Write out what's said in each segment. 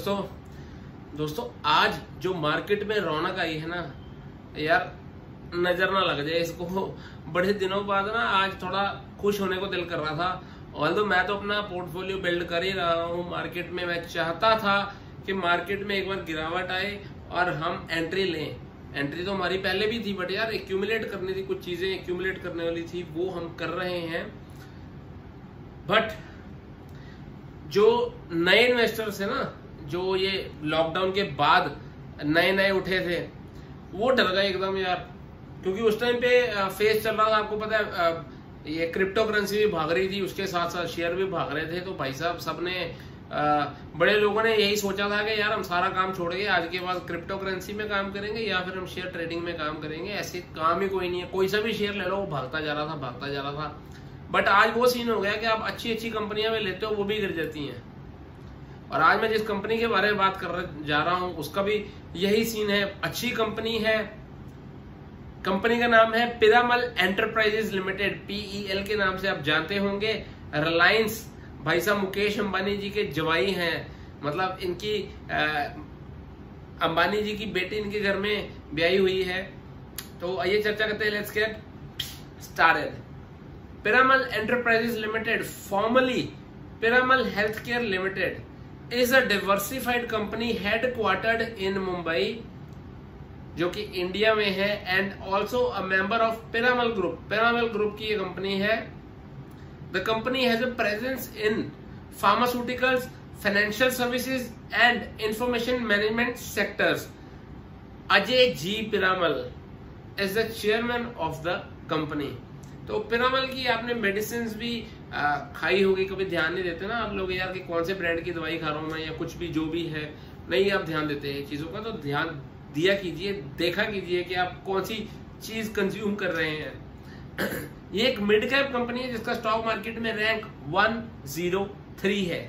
दोस्तों आज जो मार्केट में रौनक आई है ना यार, नजर ना लग जाए इसको। बड़े दिनों बाद ना आज थोड़ा खुश होने को दिल कर रहा था। ऑल्दो मैं तो अपना पोर्टफोलियो बिल्ड कर ही रहा हूँ मार्केट में। मैं चाहता था कि मार्केट में एक बार गिरावट आए और हम एंट्री लें। एंट्री तो हमारी पहले भी थी, बट यार एक्यूमुलेट करनी थी, कुछ चीजें एक्यूमुलेट करने वाली थी, वो हम कर रहे हैं। बट जो नए इन्वेस्टर्स है ना, जो ये लॉकडाउन के बाद नए उठे थे, वो डर गए एकदम यार, क्योंकि उस टाइम पे फेस चल रहा था। आपको पता है ये क्रिप्टो करेंसी भी भाग रही थी, उसके साथ साथ शेयर भी भाग रहे थे। तो भाई साहब सबने बड़े लोगों ने यही सोचा था कि यार हम सारा काम छोड़ के आज के बाद क्रिप्टो करेंसी में काम करेंगे या फिर हम शेयर ट्रेडिंग में काम करेंगे। ऐसे काम ही कोई नहीं है, कोई सा भी शेयर ले लो वो भागता जा रहा था। बट आज वो सीन हो गया कि आप अच्छी कंपनियां में लेते हो वो भी गिर जाती हैं। और आज मैं जिस कंपनी के बारे में बात कर जा रहा हूं उसका भी यही सीन है। अच्छी कंपनी है, कंपनी का नाम है पिरामल एंटरप्राइजेज लिमिटेड, PEL के नाम से आप जानते होंगे। रिलायंस, भाई साहब मुकेश अंबानी जी के जवाई हैं, मतलब इनकी अंबानी जी की बेटी इनके घर में ब्याही हुई है। तो आइए चर्चा करते हैं, let's get started. Piramal enterprises limited, formerly Piramal healthcare limited, is a diversified company headquartered in Mumbai, जो कि इंडिया में है, and also a member of Piramal group. Piramal group की ये कंपनी है। The company has a presence in pharmaceuticals, financial services and information management sectors. Ajay ji Piramal is the chairman of the company. तो पिरामल की आपने मेडिसिन भी खाई होगी, कभी ध्यान नहीं देते ना आप लोग यार कि कौन से ब्रांड की दवाई खा रहा हूं मैं, या कुछ भी जो भी है, नहीं आप ध्यान देते हैं चीजों का। तो ध्यान दिया कीजिए, देखा कीजिए कि आप कौन सी चीज कंज्यूम कर रहे हैं। ये एक मिड कैप कंपनी है जिसका स्टॉक मार्केट में रैंक 103 है।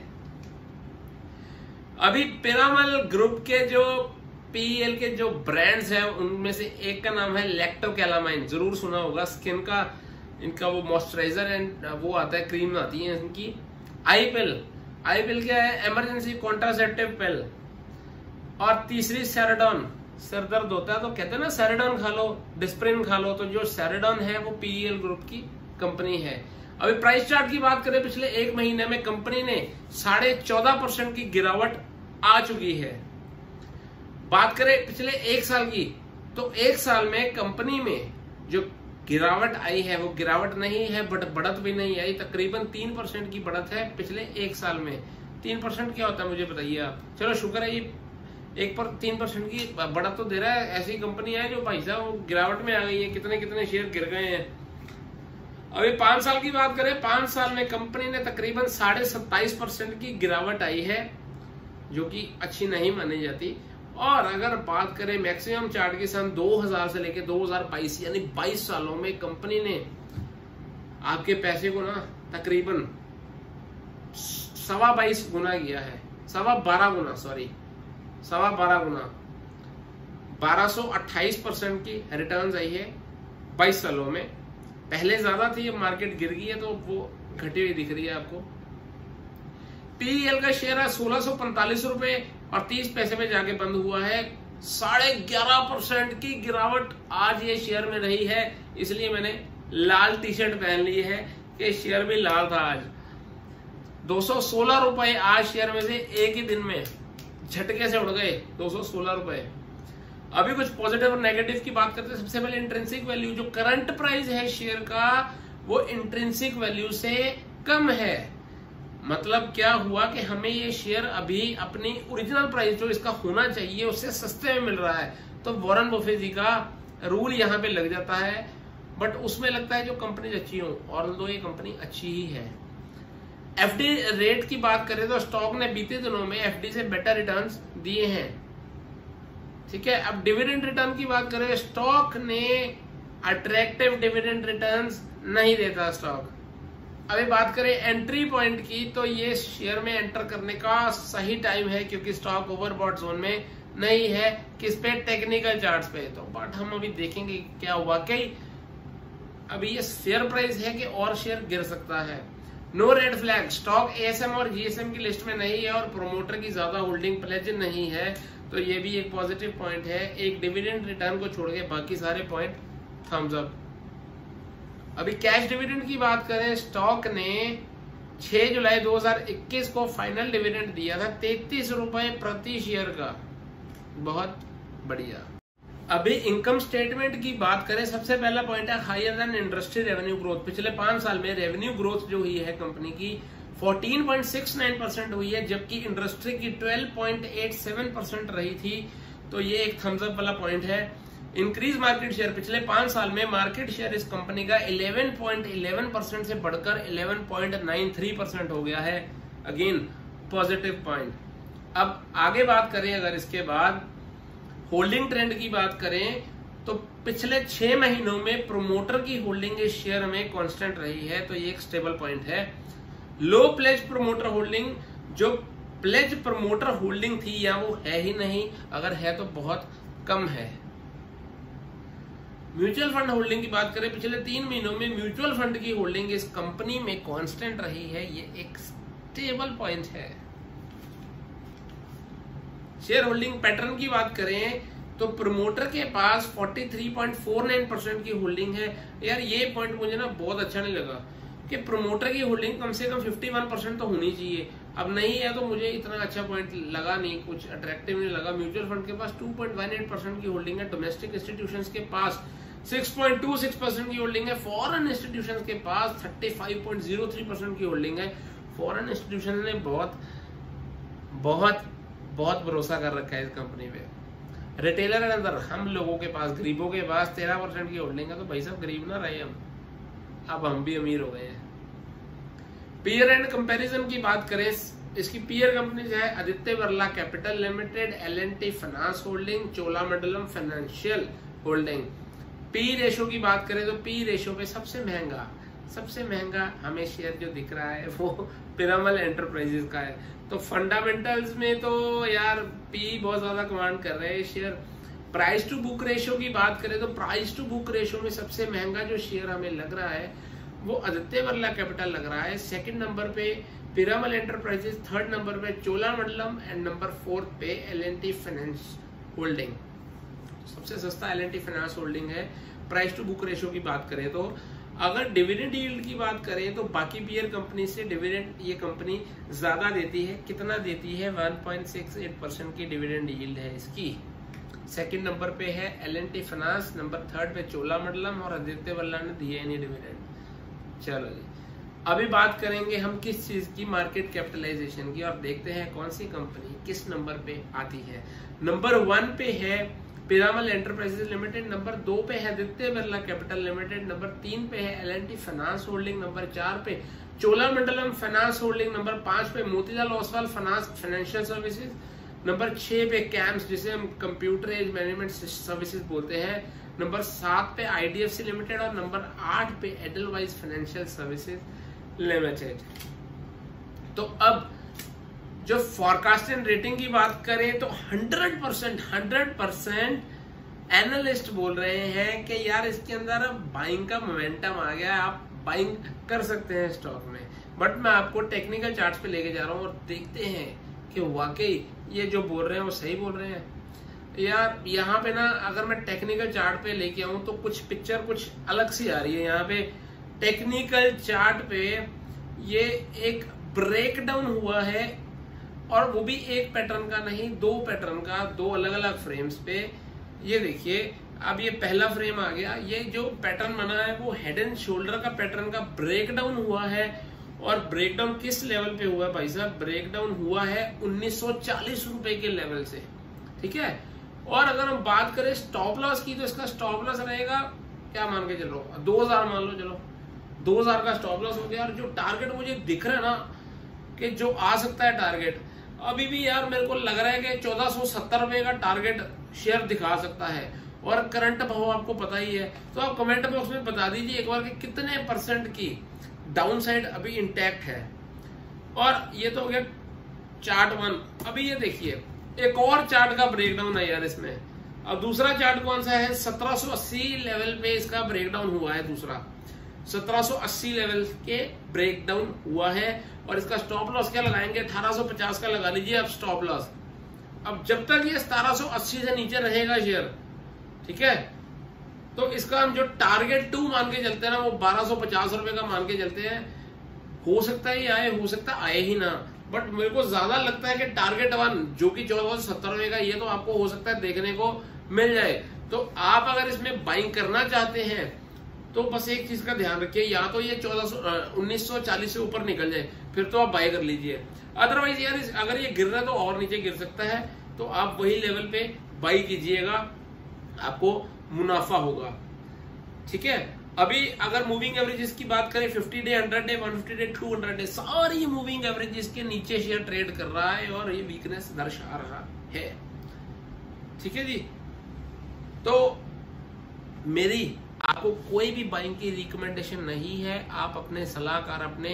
अभी पिरामल ग्रुप के जो PEL के जो ब्रांड्स हैं उनमें से एक का नाम है लैक्टोकैलामाइन, जरूर सुना होगा। स्किन का इनका वो मॉइस्चराइजर एंड वो आता है, क्रीम आती है इनकी। आई पिल क्या है? Emergency contraceptive pill. और तीसरी सेराडॉन, सर दर्द होता है तो कहते हैं ना सेराडॉन खा लो, डिस्प्रिन खा लो। तो जो सेराडॉन है वो PEL ग्रुप की कंपनी है। अभी प्राइस चार्ट की बात करें, पिछले एक महीने में कंपनी ने 14.5% की गिरावट आ चुकी है। बात करें पिछले एक साल की, तो एक साल में कंपनी में जो गिरावट आई है वो गिरावट नहीं है, बट बढ़त भी नहीं आई। तकरीबन 3% की बढ़त है पिछले एक साल में। 3% क्या होता है मुझे बताइए आप। चलो शुक्र है ये 3% की बढ़त तो दे रहा है। ऐसी कंपनी है जो भाई साहब वो गिरावट में आ गई है, कितने शेयर गिर गए हैं। अभी 5 साल की बात करें, 5 साल में कंपनी ने तकरीबन 27.5% की गिरावट आई है, जो कि अच्छी नहीं मानी जाती। और अगर बात करें मैक्सिमम चार्ट की, सन 2000 से लेकर 2022 यानी 22 सालों में कंपनी ने आपके पैसे को ना तकरीबन 22.25 गुना किया है। 12.25 गुना, सॉरी 12.25 गुना, 1228% की रिटर्न्स आई है 22 सालों में। पहले ज्यादा थी, अब मार्केट गिर गई है तो वो घटी हुई दिख रही है आपको। PEL का शेयर है 1645 रुपए और 30 पैसे में जाके बंद हुआ है। 11.5% की गिरावट आज ये शेयर में रही है, इसलिए मैंने लाल टी शर्ट पहन ली है कि शेयर भी लाल था आज। 216 रुपए आज शेयर में से एक ही दिन में झटके से उड़ गए, 216 रुपए। अभी कुछ पॉजिटिव और नेगेटिव की बात करते हैं। सबसे पहले इंट्रिंसिक वैल्यू, जो करंट प्राइस है शेयर का वो इंट्रिंसिक वैल्यू से कम है। मतलब क्या हुआ कि हमें ये शेयर अभी अपनी ओरिजिनल प्राइस जो इसका होना चाहिए उससे सस्ते में मिल रहा है। तो वॉरेन बफेट जी का रूल यहाँ पे लग जाता है, बट उसमें लगता है जो कंपनी अच्छी हो, और तो ये कंपनी अच्छी ही है। FD रेट की बात करें तो स्टॉक ने बीते दिनों में FD से बेटर रिटर्न्स दिए हैं, ठीक है। अब डिविडेंड रिटर्न की बात करें, स्टॉक ने अट्रैक्टिव डिविडेंड रिटर्न्स नहीं देता स्टॉक। अभी बात करें एंट्री पॉइंट की, तो ये शेयर में एंटर करने का सही टाइम है क्योंकि स्टॉक ओवरबॉट जोन में नहीं है। किस पे? टेक्निकल चार्ट्स पे। तो बट हम अभी देखेंगे क्या वाकई अभी ये फेयर प्राइस है कि और शेयर गिर सकता है। No red flag, stock ASM और जीएसएम की लिस्ट में नहीं है और प्रोमोटर की ज्यादा होल्डिंग प्लेज नहीं है, तो ये भी एक पॉजिटिव पॉइंट है। एक डिविडेंड रिटर्न को छोड़ के बाकी सारे पॉइंट थम्स अप। अभी कैश डिविडेंड की बात करें, स्टॉक ने 6 जुलाई 2021 को फाइनल डिविडेंड दिया था 33 रुपए प्रति शेयर का, बहुत बढ़िया। अभी इनकम स्टेटमेंट की बात करें, सबसे पहला पॉइंट है higher than industry revenue growth. पिछले 5 साल में रेवेन्यू ग्रोथ जो हुई है कंपनी की 14.69% हुई है, जबकि इंडस्ट्री की 12.87% रही थी, तो ये एक थम्स अप वाला पॉइंट है। इंक्रीज मार्केट शेयर, पिछले 5 साल में मार्केट शेयर इस कंपनी का 11.11% से बढ़कर 11.93% हो गया है, अगेन पॉजिटिव पॉइंट। अब आगे बात करें, अगर इसके बाद होल्डिंग ट्रेंड की बात करें तो पिछले 6 महीनों में प्रोमोटर की होल्डिंग इस शेयर में कांस्टेंट रही है, तो ये एक स्टेबल पॉइंट है। लो प्लेज प्रोमोटर होल्डिंग, जो प्लेज प्रोमोटर होल्डिंग थी या वो है ही नहीं, अगर है तो बहुत कम है। म्यूचुअल फंड होल्डिंग की बात करें, पिछले 3 महीनों में म्यूचुअल फंड की होल्डिंग इस कंपनी में कांस्टेंट रही है, ये एक स्टेबल पॉइंट है। शेयर होल्डिंग पैटर्न की बात करें तो प्रमोटर के पास 43.49% की होल्डिंग है। यार ये पॉइंट मुझे ना बहुत अच्छा नहीं लगा कि प्रमोटर की होल्डिंग कम से कम 51% तो होनी चाहिए। अब नहीं है तो मुझे इतना अच्छा पॉइंट लगा नहीं, कुछ अट्रैक्टिव नहीं लगा। म्यूचुअल फंड के पास 2.18% की होल्डिंग है, डोमेस्टिक इंस्टीट्यूशंस के पास 6.26% की होल्डिंग है, फॉरेन इंस्टीट्यूशंस के पास 35.03% की होल्डिंग है। फॉरेन इंस्टीट्यूशन ने बहुत भरोसा कर रखा है इस कंपनी पे। रिटेलर के अंदर हम लोगों के पास, गरीबों के पास 13% की होल्डिंग है, तो भाई साहब गरीब ना रहे हम, अब हम भी अमीर हो गए हैं। पीयर एंड कंपैरिजन की बात करें, इसकी पीयर कंपनीज है Aditya Birla capital limited, L and T finance holding, Cholamandalam financial holding. P ratio की बात करें तो पी रेशो पे सबसे महंगा हमें शेयर जो दिख रहा है वो पिरामल एंटरप्राइजेस का है। तो फंडामेंटल्स में तो यार पी बहुत ज्यादा कमांड कर रहे हैं share. Price to book ratio की बात करें तो प्राइस टू बुक रेशो में सबसे महंगा जो शेयर हमें लग रहा है वो आदित्य बिरला कैपिटल लग रहा है। 2nd नंबर पे पिरामल एंटरप्राइजेस, 3rd नंबर पे चोलामंडलम एंड नंबर 4th पे एल&टी फाइनेंस होल्डिंग। सबसे सस्ता एल&टी फाइनेंस होल्डिंग है। प्राइस टू बुक रेशो की बात करें तो अगर डिविडेंड यील्ड की बात करें तो बाकी पीयर कंपनी से डिविडेंड ये कंपनी ज्यादा देती है। कितना देती है? 1.68% की डिविडेंड यील्ड है इसकी। 2nd नंबर पे है एल&टी फाइनेंस, नंबर 3rd पे चोलामंडलम और आदित्य बिरला ने दिया नहीं डिविडेंड। चलो जी, अभी बात करेंगे हम किस चीज की, मार्केट कैपिटलाइजेशन की, और देखते हैं कौन सी कंपनी किस नंबर पे आती है। नंबर 1 पे है पिरामल एंटरप्राइजेस लिमिटेड, नंबर 2 पे है Aditya Birla capital limited, number 3 पे है एल&टी फाइनेंस होल्डिंग, नंबर 4 पे चोलामंडलम फाइनेंस होल्डिंग, नंबर 5 पे Motilal Oswal finance financial services, number 6 पे कैम्स जिसे हम कंप्यूटर एज मैनेजमेंट सर्विसेज बोलते हैं, नंबर 7 पे आईडीएफसी लिमिटेड और नंबर 8 पे एडलवाइज फाइनेंशियल सर्विसेज लिमिटेड। तो अब जो फॉरकास्ट एंड रेटिंग की बात करें तो 100% एनालिस्ट बोल रहे हैं कि यार इसके अंदर बाइंग का मोमेंटम आ गया है, आप बाइंग कर सकते हैं स्टॉक में। बट मैं आपको टेक्निकल चार्ट्स पे लेके जा रहा हूँ और देखते हैं कि वाकई ये जो बोल रहे हैं वो सही बोल रहे हैं। यार यहाँ पे ना अगर मैं टेक्निकल चार्ट पे लेके आऊं तो कुछ पिक्चर कुछ अलग सी आ रही है। यहाँ पे टेक्निकल चार्ट पे ये एक ब्रेकडाउन हुआ है, और वो भी एक पैटर्न का नहीं, 2 पैटर्न का, 2 अलग अलग फ्रेम्स पे। ये देखिए, अब ये पहला फ्रेम आ गया, ये जो पैटर्न बना है वो हेड एंड शोल्डर का पैटर्न का ब्रेकडाउन हुआ है। और ब्रेकडाउन किस लेवल पे हुआ है भाई साहब? ब्रेकडाउन हुआ है 1940 रुपए के लेवल से, ठीक है। और अगर हम बात करें स्टॉप लॉस की तो इसका स्टॉप लॉस रहेगा, क्या मान के चलो, 2000 मान लो, चलो 2000 का स्टॉप लॉस हो गया। और जो टारगेट मुझे दिख रहा है ना कि जो आ सकता है टारगेट, अभी भी यार मेरे को लग रहा है कि 1470 रुपए का टारगेट शेयर दिखा सकता है। और करंट भाव आपको पता ही है, तो आप कमेंट बॉक्स में बता दीजिए एक बार कि कितने % की डाउन साइड अभी इंटैक्ट है। और ये तो हो गया चार्ट 1। अभी ये देखिए एक और चार्ट का ब्रेकडाउन है यार इसमें। अब दूसरा चार्ट कौन सा है? 1780 लेवल पे इसका ब्रेकडाउन हुआ है दूसरा। 1780 लेवल के ब्रेक डाउन हुआ है और इसका स्टॉप लॉस क्या लगाएंगे, 1850 का लगा लीजिए आप स्टॉप लॉस। अब जब तक ये 1780 से नीचे रहेगा शेयर, ठीक है, तो इसका हम जो टारगेट 2 मान के चलते हैं ना, वो 1250 रुपए का मान के चलते हैं। हो सकता है ये आए, हो सकता है आए ही ना, बट मेरे को ज्यादा लगता है कि टारगेट 1 जो कि 1470 रुपए का, ये तो आपको हो सकता है देखने को मिल जाए। तो आप अगर इसमें बाइंग करना चाहते हैं तो बस एक चीज का ध्यान रखिए, या तो ये 1940 से ऊपर निकल जाए, फिर तो आप बाय कर लीजिए। अदरवाइज यार अगर ये गिर रहा है तो और नीचे गिर सकता है, तो आप वही लेवल पे बाई कीजिएगा, आपको मुनाफा होगा। ठीक है, अभी अगर मूविंग एवरेजेस की बात करें, 50 डे, 100 डे, 150 डे, 200 डे, सारी मूविंग एवरेजेस के नीचे शेयर ट्रेड कर रहा है और ये वीकनेस दर्शा रहा है। ठीक है जी, तो मेरी आपको कोई भी बाइंग की रिकमेंडेशन नहीं है। आप अपने सलाहकार, अपने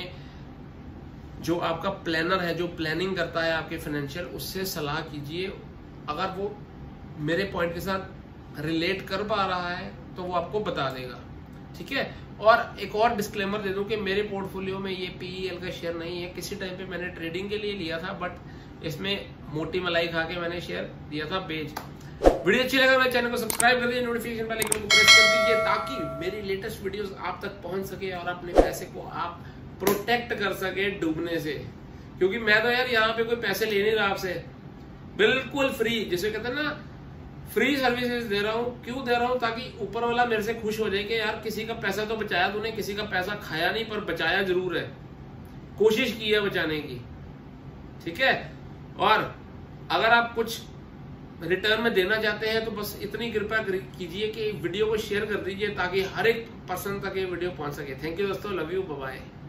जो आपका प्लानर है, जो प्लानिंग करता है आपके फाइनेंशियल, उससे सलाह कीजिए। अगर वो मेरे पॉइंट के साथ रिलेट कर पा रहा है तो वो आपको बता देगा। ठीक है, और एक और डिस्क्लेमर दे दूं कि मेरे पोर्टफोलियो में ये पीईएल का शेयर नहीं है। किसी टाइम पे मैंने ट्रेडिंग के लिए लिया था, बट इसमें मोटी मलाई खा के मैंने शेयर दिया था बेच। वीडियो अच्छी लगा मेरे चैनल को सब्सक्राइब कर दीजिए, नोटिफिकेशन बेल आइकन को प्रेस कर दीजिए ताकि मेरी लेटेस्ट वीडियोस आप तक पहुंच सके और अपने पैसे को आप प्रोटेक्ट कर सके डूबने से। क्योंकि मैं तो यार यहाँ पे कोई पैसे ले नहीं रहा आपसे, बिल्कुल फ्री, जिसे कहते हैं ना फ्री सर्विसेज दे रहा हूँ। क्यों दे रहा हूँ? ताकि ऊपर वाला मेरे से खुश हो जाए कि यार किसी का पैसा तो बचाया तूने, किसी का पैसा खाया नहीं पर बचाया जरूर है, कोशिश की है बचाने की। ठीक है, और अगर आप कुछ रिटर्न में देना चाहते हैं तो बस इतनी कृपया कीजिए कि वीडियो को शेयर कर दीजिए ताकि हर एक पर्सन तक ये वीडियो पहुंच सके। थैंक यू दोस्तों, लव यू, बाय बाय।